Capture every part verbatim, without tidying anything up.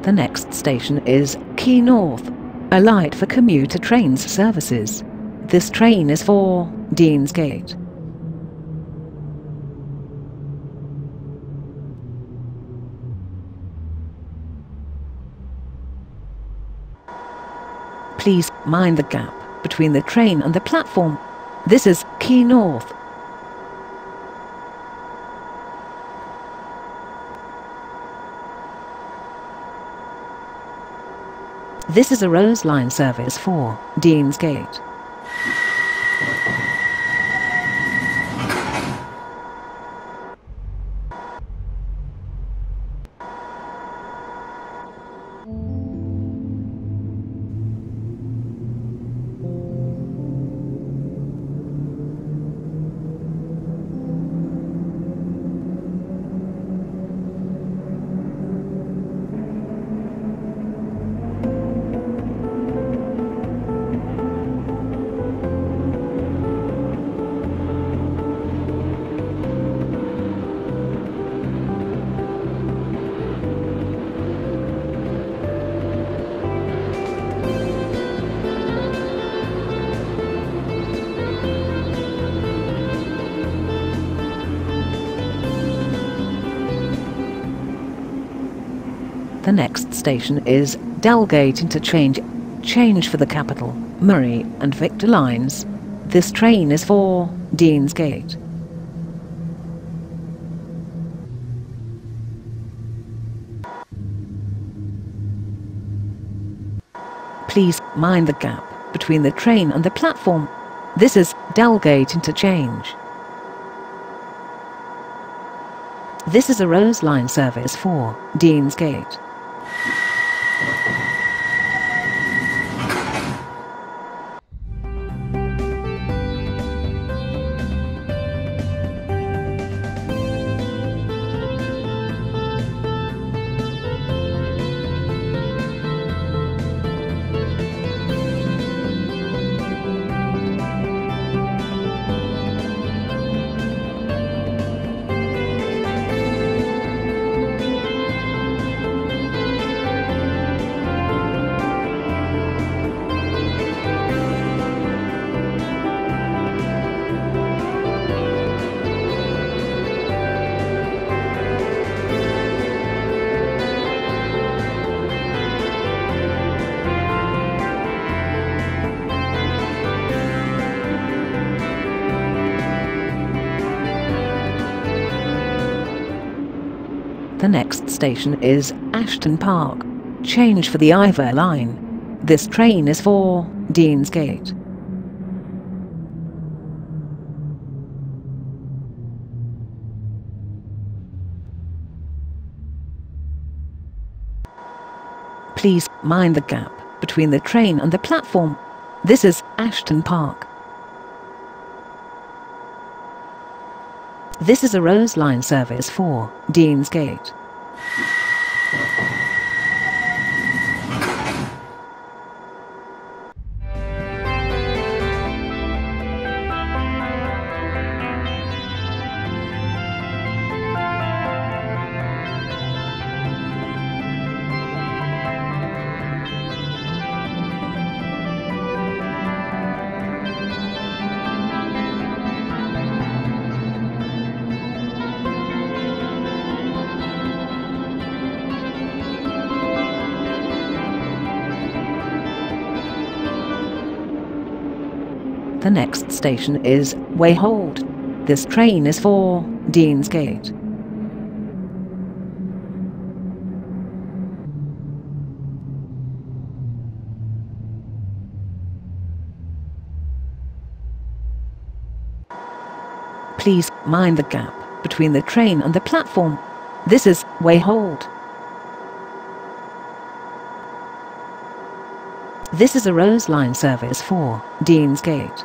The next station is Quay North, a light for commuter trains services. This train is for Deansgate. Please mind the gap between the train and the platform. This is Quay North. This is a Rose Line service for Deansgate. The next station is Dalgate Interchange, change for the Capital, Murray and Victor lines. This train is for Deansgate. Please mind the gap between the train and the platform. This is Dalgate Interchange. This is a Rose Line service for Deansgate. The next station is Ashton Park, change for the Iver line. This train is for Deansgate. Please mind the gap between the train and the platform. This is Ashton Park. This is a Rose Line service for Deansgate. The next station is Wayhold. This train is for Deansgate. Please mind the gap between the train and the platform. This is Wayhold. This is a Rose Line service for Deansgate.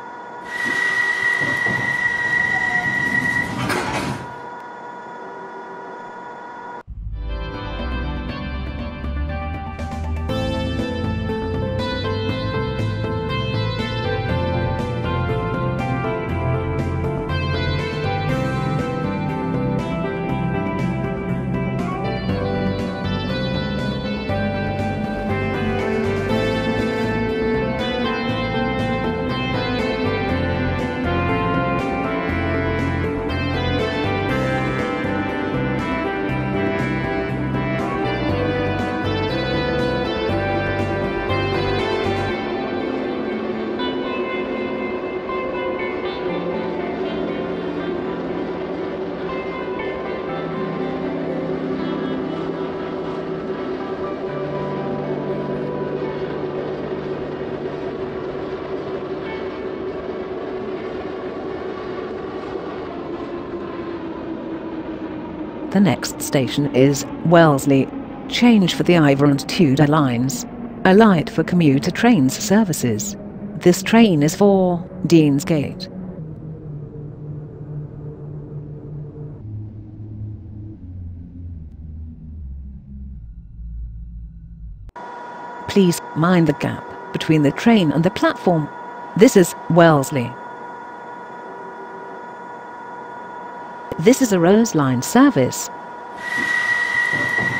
The next station is Wellesley. Change for the Iver and Tudor lines. Alight for commuter trains services. This train is for Deansgate. Please mind the gap between the train and the platform. This is Wellesley. This is a Rose Line service.